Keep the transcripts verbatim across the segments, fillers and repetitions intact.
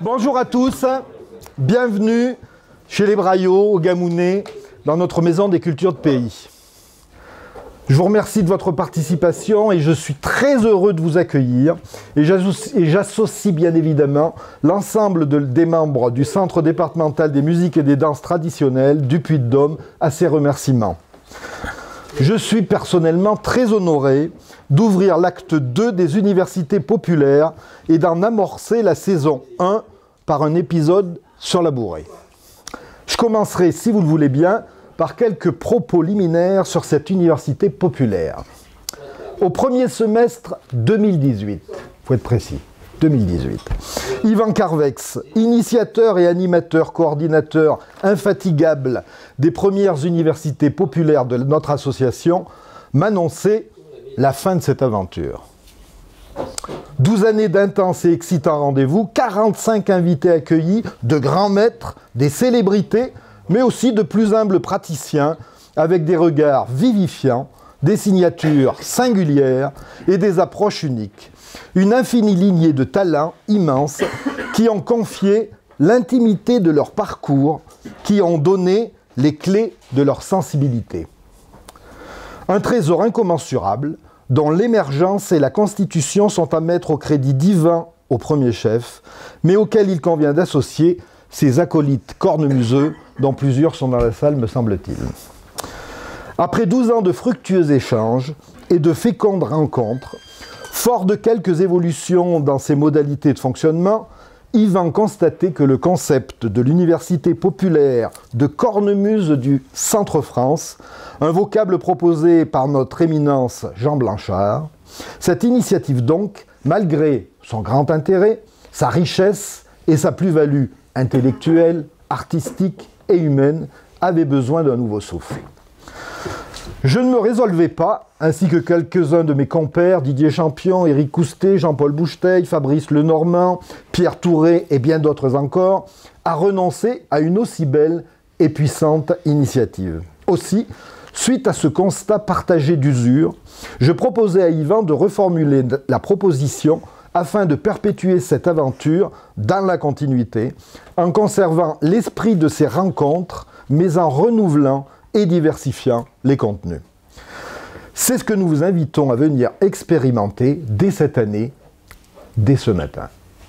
Bonjour à tous, bienvenue chez les Braillots, au Gamounet, dans notre maison des cultures de pays. Je vous remercie de votre participation et je suis très heureux de vous accueillir. Et j'associe bien évidemment l'ensemble de, des membres du Centre départemental des musiques et des danses traditionnelles du Puy-de-Dôme à ces remerciements. Je suis personnellement très honoré d'ouvrir l'acte deux des universités populaires et d'en amorcer la saison un par un épisode sur la bourrée. Je commencerai, si vous le voulez bien, par quelques propos liminaires sur cette université populaire. Au premier semestre deux mille dix-huit, il faut être précis, deux mille dix-huit, Yvan Carvex, initiateur et animateur, coordinateur infatigable des premières universités populaires de notre association, m'annonçait la fin de cette aventure. douze années d'intenses et excitants rendez-vous, quarante-cinq invités accueillis, de grands maîtres, des célébrités, mais aussi de plus humbles praticiens, avec des regards vivifiants, des signatures singulières et des approches uniques. Une infinie lignée de talents immenses qui ont confié l'intimité de leur parcours, qui ont donné les clés de leur sensibilité. Un trésor incommensurable, dont l'émergence et la constitution sont à mettre au crédit d'Yvan au premier chef, mais auquel il convient d'associer ses acolytes cornemuseux, dont plusieurs sont dans la salle, me semble-t-il. Après douze ans de fructueux échanges et de fécondes rencontres, fort de quelques évolutions dans ses modalités de fonctionnement, Yvan constatait que le concept de l'université populaire de cornemuse du Centre-France, un vocable proposé par notre éminence Jean Blanchard, cette initiative donc, malgré son grand intérêt, sa richesse et sa plus-value intellectuelle, artistique et humaine, avait besoin d'un nouveau souffle. Je ne me résolvais pas, ainsi que quelques-uns de mes compères, Didier Champion, Éric Coustet, Jean-Paul Boucheteil, Fabrice Lenormand, Pierre Touré et bien d'autres encore, à renoncer à une aussi belle et puissante initiative. Aussi, suite à ce constat partagé d'usure, je proposais à Yvan de reformuler la proposition afin de perpétuer cette aventure dans la continuité, en conservant l'esprit de ces rencontres, mais en renouvelant et diversifiant les contenus. C'est ce que nous vous invitons à venir expérimenter dès cette année, dès ce matin.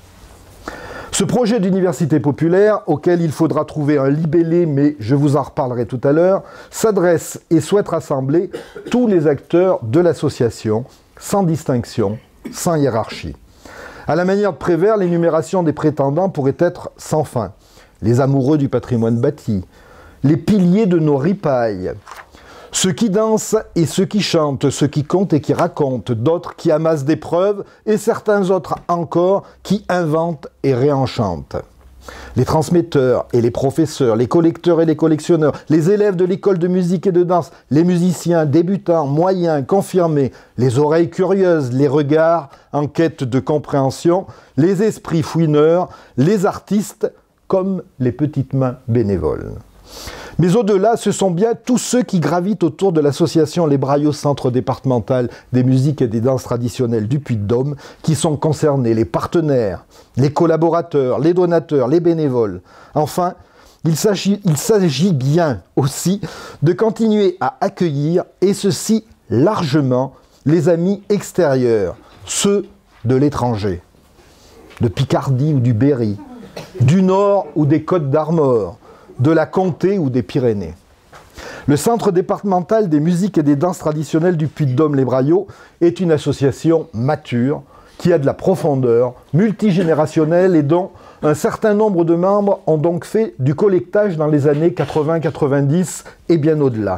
Ce projet d'université populaire, auquel il faudra trouver un libellé, mais je vous en reparlerai tout à l'heure, s'adresse et souhaite rassembler tous les acteurs de l'association, sans distinction, sans hiérarchie. À la manière de Prévert, l'énumération des prétendants pourrait être sans fin. Les amoureux du patrimoine bâti, les piliers de nos ripailles, ceux qui dansent et ceux qui chantent, ceux qui comptent et qui racontent, d'autres qui amassent des preuves et certains autres encore qui inventent et réenchantent. Les transmetteurs et les professeurs, les collecteurs et les collectionneurs, les élèves de l'école de musique et de danse, les musiciens débutants, moyens, confirmés, les oreilles curieuses, les regards en quête de compréhension, les esprits fouineurs, les artistes comme les petites mains bénévoles. Mais au-delà, ce sont bien tous ceux qui gravitent autour de l'association Les Braillots Centre départemental des musiques et des danses traditionnelles du Puy-de-Dôme qui sont concernés, les partenaires, les collaborateurs, les donateurs, les bénévoles. Enfin, il s'agit, il s'agit bien aussi de continuer à accueillir, et ceci largement, les amis extérieurs, ceux de l'étranger, de Picardie ou du Berry, du Nord ou des Côtes d'Armor, de la Comté ou des Pyrénées. Le Centre départemental des musiques et des danses traditionnelles du Puy-de-Dôme Les Braillots est une association mature, qui a de la profondeur, multigénérationnelle et dont un certain nombre de membres ont donc fait du collectage dans les années quatre-vingts quatre-vingt-dix et bien au-delà.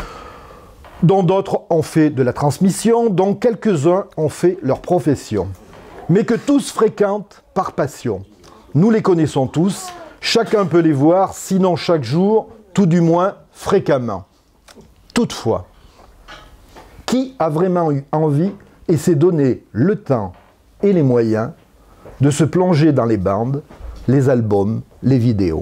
Dont d'autres ont fait de la transmission, dont quelques-uns ont fait leur profession. Mais que tous fréquentent par passion. Nous les connaissons tous. Chacun peut les voir, sinon chaque jour, tout du moins fréquemment. Toutefois, qui a vraiment eu envie et s'est donné le temps et les moyens de se plonger dans les bandes, les albums, les vidéos?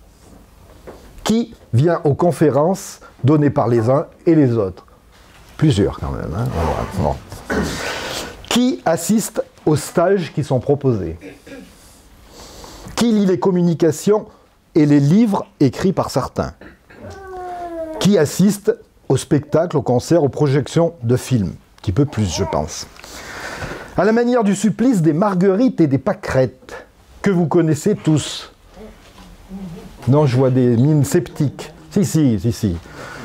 Qui vient aux conférences données par les uns et les autres? Plusieurs quand même. Hein, bon. Qui assiste aux stages qui sont proposés? Qui lit les communications et les livres écrits par certains? Qui assiste au spectacle, au concert, aux projections de films? Un petit peu plus, je pense. À la manière du supplice des marguerites et des pâquerettes, que vous connaissez tous. Non, je vois des mines sceptiques. Si, si, si, si.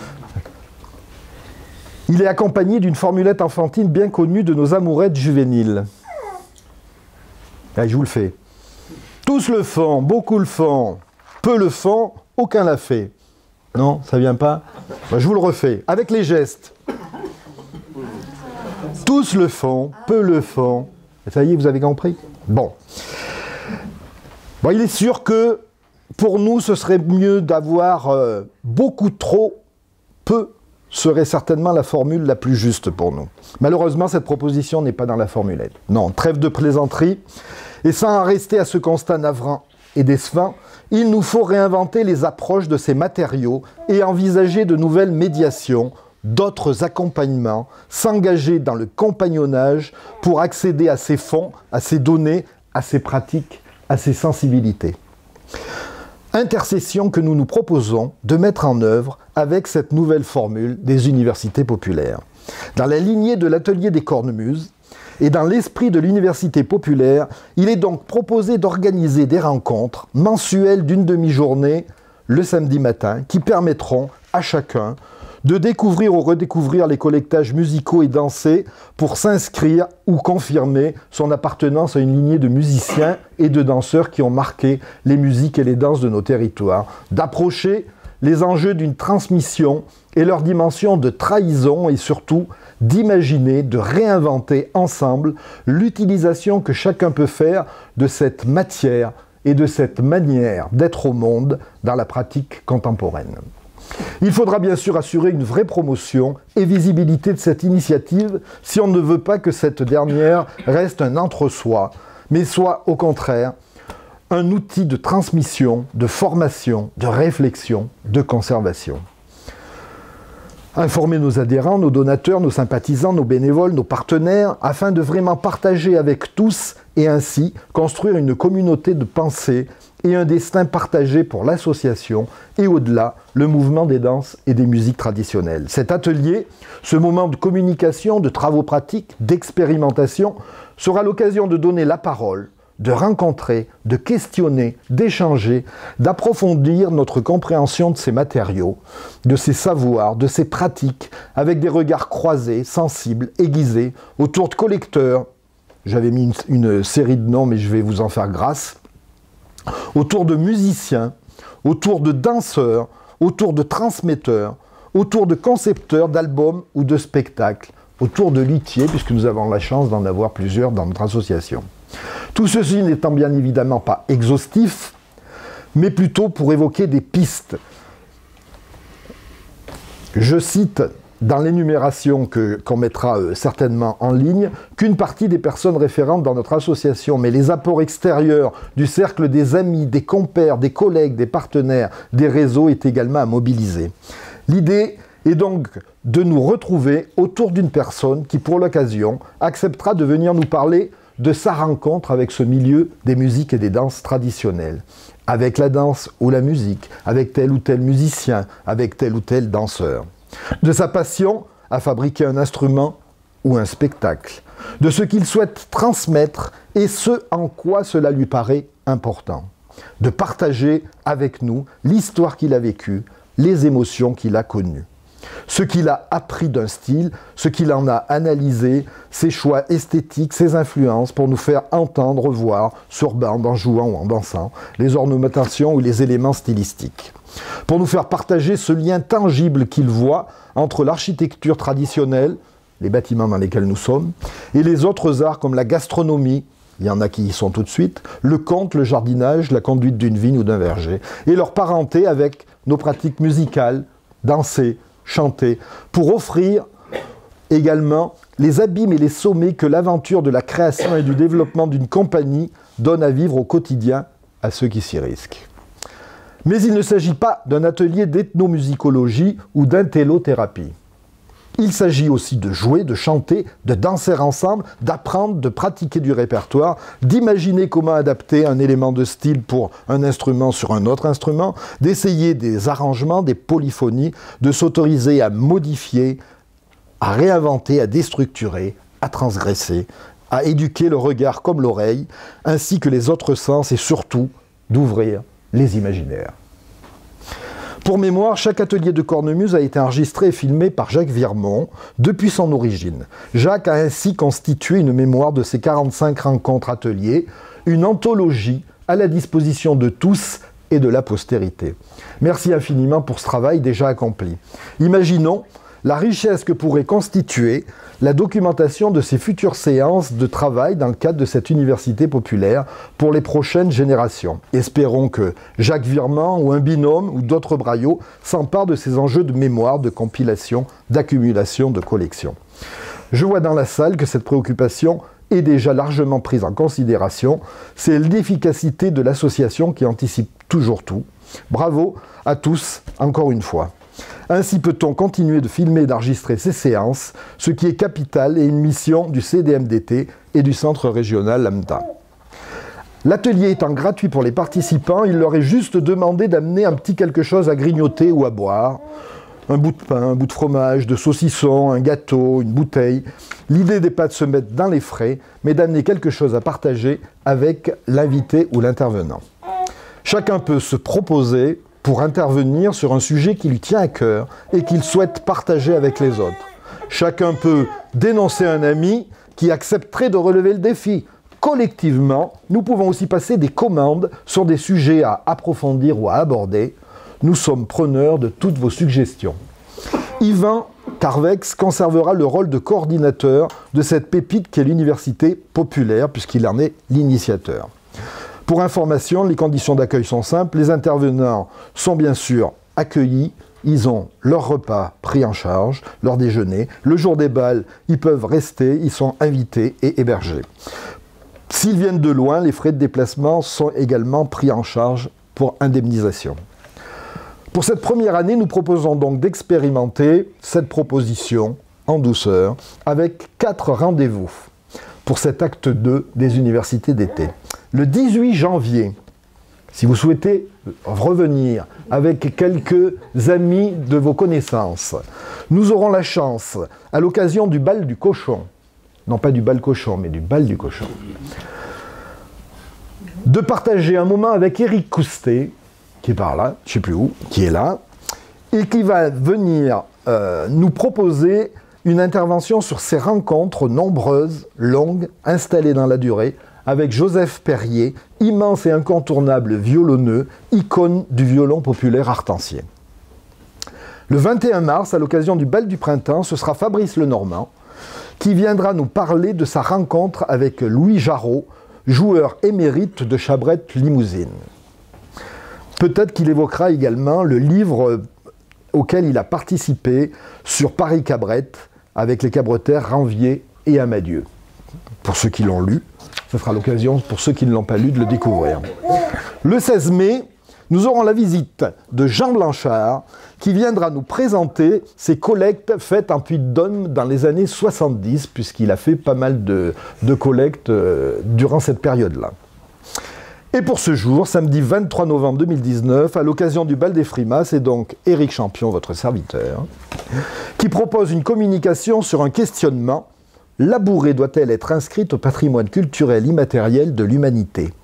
Il est accompagné d'une formulette enfantine bien connue de nos amourettes juvéniles. Allez, je vous le fais. Tous le font, beaucoup le font, peu le font, aucun l'a fait. Non, ça vient pas? Ben, je vous le refais, avec les gestes. Tous le font, peu le font. Ça y est, vous avez compris? Bon. Bon, il est sûr que pour nous, ce serait mieux d'avoir euh, beaucoup trop, peu serait certainement la formule la plus juste pour nous. Malheureusement, cette proposition n'est pas dans la formulette. Non, trêve de plaisanterie. Et sans en rester à ce constat navrant et décevant, il nous faut réinventer les approches de ces matériaux et envisager de nouvelles médiations, d'autres accompagnements, s'engager dans le compagnonnage pour accéder à ces fonds, à ces données, à ces pratiques, à ces sensibilités. Intercession que nous nous proposons de mettre en œuvre avec cette nouvelle formule des universités populaires. Dans la lignée de l'atelier des cornemuses et dans l'esprit de l'université populaire, il est donc proposé d'organiser des rencontres mensuelles d'une demi-journée le samedi matin qui permettront à chacun de découvrir ou redécouvrir les collectages musicaux et dansés pour s'inscrire ou confirmer son appartenance à une lignée de musiciens et de danseurs qui ont marqué les musiques et les danses de nos territoires, d'approcher les enjeux d'une transmission et leur dimension de trahison et surtout d'imaginer, de réinventer ensemble l'utilisation que chacun peut faire de cette matière et de cette manière d'être au monde dans la pratique contemporaine. Il faudra bien sûr assurer une vraie promotion et visibilité de cette initiative si on ne veut pas que cette dernière reste un entre-soi, mais soit au contraire un outil de transmission, de formation, de réflexion, de conservation. Informer nos adhérents, nos donateurs, nos sympathisants, nos bénévoles, nos partenaires, afin de vraiment partager avec tous et ainsi construire une communauté de pensée et un destin partagé pour l'association et au-delà, le mouvement des danses et des musiques traditionnelles. Cet atelier, ce moment de communication, de travaux pratiques, d'expérimentation, sera l'occasion de donner la parole, de rencontrer, de questionner, d'échanger, d'approfondir notre compréhension de ces matériaux, de ces savoirs, de ces pratiques, avec des regards croisés, sensibles, aiguisés, autour de collecteurs. J'avais mis une, une série de noms, mais je vais vous en faire grâce. Autour de musiciens, autour de danseurs, autour de transmetteurs, autour de concepteurs d'albums ou de spectacles, autour de luthiers, puisque nous avons la chance d'en avoir plusieurs dans notre association. Tout ceci n'étant bien évidemment pas exhaustif, mais plutôt pour évoquer des pistes. Je cite dans l'énumération que, qu'on mettra euh, certainement en ligne, qu'une partie des personnes référentes dans notre association, mais les apports extérieurs du cercle des amis, des compères, des collègues, des partenaires, des réseaux est également à mobiliser. L'idée est donc de nous retrouver autour d'une personne qui, pour l'occasion, acceptera de venir nous parler de sa rencontre avec ce milieu des musiques et des danses traditionnelles, avec la danse ou la musique, avec tel ou tel musicien, avec tel ou tel danseur. De sa passion à fabriquer un instrument ou un spectacle, de ce qu'il souhaite transmettre et ce en quoi cela lui paraît important, de partager avec nous l'histoire qu'il a vécue, les émotions qu'il a connues, ce qu'il a appris d'un style, ce qu'il en a analysé, ses choix esthétiques, ses influences pour nous faire entendre, voir, sur bande, en jouant ou en dansant, les ornementations ou les éléments stylistiques. Pour nous faire partager ce lien tangible qu'il voit entre l'architecture traditionnelle, les bâtiments dans lesquels nous sommes, et les autres arts comme la gastronomie, il y en a qui y sont tout de suite, le conte, le jardinage, la conduite d'une vigne ou d'un verger, et leur parenté avec nos pratiques musicales, danser, chanter, pour offrir également les abîmes et les sommets que l'aventure de la création et du développement d'une compagnie donne à vivre au quotidien à ceux qui s'y risquent. Mais il ne s'agit pas d'un atelier d'ethnomusicologie ou d'intellothérapie. Il s'agit aussi de jouer, de chanter, de danser ensemble, d'apprendre, de pratiquer du répertoire, d'imaginer comment adapter un élément de style pour un instrument sur un autre instrument, d'essayer des arrangements, des polyphonies, de s'autoriser à modifier, à réinventer, à déstructurer, à transgresser, à éduquer le regard comme l'oreille, ainsi que les autres sens et surtout d'ouvrir les imaginaires. Pour mémoire, chaque atelier de cornemuse a été enregistré et filmé par Jacques Virmont depuis son origine. Jacques a ainsi constitué une mémoire de ses quarante-cinq rencontres ateliers, une anthologie à la disposition de tous et de la postérité. Merci infiniment pour ce travail déjà accompli. Imaginons la richesse que pourrait constituer la documentation de ces futures séances de travail dans le cadre de cette université populaire pour les prochaines générations. Espérons que Jacques Virmont ou un binôme ou d'autres Braillots s'emparent de ces enjeux de mémoire, de compilation, d'accumulation, de collection. Je vois dans la salle que cette préoccupation est déjà largement prise en considération. C'est l'efficacité de l'association qui anticipe toujours tout. Bravo à tous, encore une fois. Ainsi peut-on continuer de filmer et d'enregistrer ces séances, ce qui est capital et une mission du C D M D T et du Centre régional Lambda. L'atelier étant gratuit pour les participants, il leur est juste demandé d'amener un petit quelque chose à grignoter ou à boire. Un bout de pain, un bout de fromage, de saucisson, un gâteau, une bouteille. L'idée n'est pas de se mettre dans les frais, mais d'amener quelque chose à partager avec l'invité ou l'intervenant. Chacun peut se proposer pour intervenir sur un sujet qui lui tient à cœur et qu'il souhaite partager avec les autres. Chacun peut dénoncer un ami qui accepterait de relever le défi. Collectivement, nous pouvons aussi passer des commandes sur des sujets à approfondir ou à aborder. Nous sommes preneurs de toutes vos suggestions. Yvan Carvex conservera le rôle de coordinateur de cette pépite qu'est l'université populaire, puisqu'il en est l'initiateur. Pour information, les conditions d'accueil sont simples. Les intervenants sont bien sûr accueillis. Ils ont leur repas pris en charge, leur déjeuner. Le jour des bals, ils peuvent rester. Ils sont invités et hébergés. S'ils viennent de loin, les frais de déplacement sont également pris en charge pour indemnisation. Pour cette première année, nous proposons donc d'expérimenter cette proposition en douceur avec quatre rendez-vous pour cet acte deux des universités d'été. Le dix-huit janvier, si vous souhaitez revenir avec quelques amis de vos connaissances, nous aurons la chance, à l'occasion du bal du cochon, non pas du bal cochon, mais du bal du cochon, de partager un moment avec Éric Coustet, qui est par là, je ne sais plus où, qui est là, et qui va venir euh, nous proposer une intervention sur ces rencontres nombreuses, longues, installées dans la durée, avec Joseph Perrier, immense et incontournable violonneux, icône du violon populaire artancien. Le vingt et un mars, à l'occasion du bal du printemps, ce sera Fabrice Lenormand, qui viendra nous parler de sa rencontre avec Louis Jarreau, joueur émérite de Chabrette Limousine. Peut-être qu'il évoquera également le livre auquel il a participé sur Paris-Cabrette, avec les cabretaires Ranvier et Amadieu. Pour ceux qui l'ont lu, ce sera l'occasion, pour ceux qui ne l'ont pas lu, de le découvrir. Le seize mai, nous aurons la visite de Jean Blanchard, qui viendra nous présenter ses collectes faites en Puy-de-Dôme dans les années soixante-dix, puisqu'il a fait pas mal de, de collectes euh, durant cette période-là. Et pour ce jour, samedi vingt-trois novembre deux mille dix-neuf, à l'occasion du bal des Frimas, c'est donc Éric Champion, votre serviteur, qui propose une communication sur un questionnement. La bourrée doit-elle être inscrite au patrimoine culturel immatériel de l'humanité?